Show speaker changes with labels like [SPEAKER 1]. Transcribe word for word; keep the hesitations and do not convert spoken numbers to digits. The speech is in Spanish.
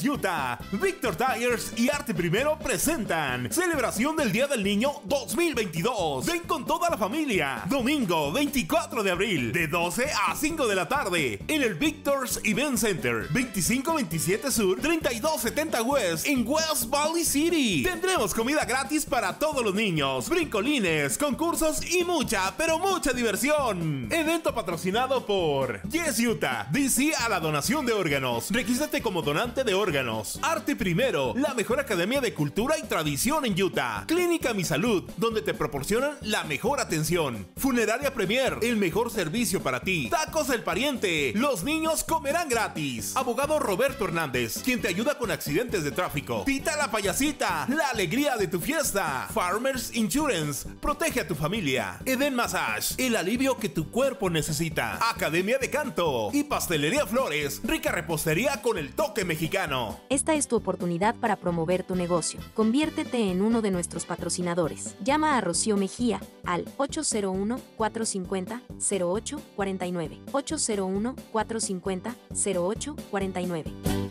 [SPEAKER 1] Utah. Victor Tires y Arte Primero presentan Celebración del Día del Niño dos mil veintidós. Ven con toda la familia. Domingo veinticuatro de abril, de doce a cinco de la tarde, en el Victor's Event Center, veinticinco veintisiete Sur, treinta y dos setenta West, en West Valley City. Tendremos comida gratis para todos los niños, brincolines, concursos y mucha, pero mucha diversión. Evento patrocinado por Yes Utah, D C a la donación de órganos. Regístrate como donante de órganos. Arte Primero, la mejor academia de cultura y tradición en Utah. Clínica Mi Salud, donde te proporcionan la mejor atención. Funeraria Premier, el mejor servicio para ti. Tacos del Pariente, los niños comerán gratis. Abogado Roberto Hernández, quien te ayuda con accidentes de tráfico. Tita la Payasita, la alegría de tu fiesta. Farmers Insurance, protege a tu familia. Eden Massage, el alivio que tu cuerpo necesita. Academia de Canto y Pastelería Flores, rica repostería con el toque mexicano.
[SPEAKER 2] Esta es tu oportunidad para promover tu negocio. Conviértete en uno de nuestros patrocinadores. Llama a Rocío Mejía al ocho cero uno, cuatro cinco cero, cero ocho cuatro nueve. ocho cero uno, cuatro cinco cero, cero ocho cuatro nueve.